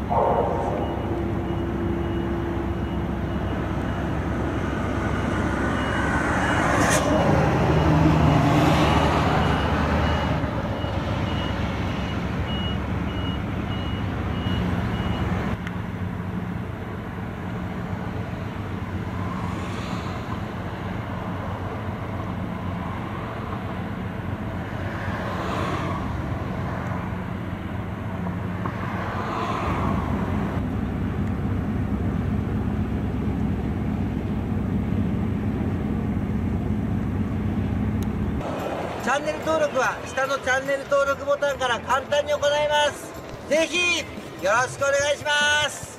チャンネル登録は下のチャンネル登録ボタンから簡単に行います。ぜひよろしくお願いします。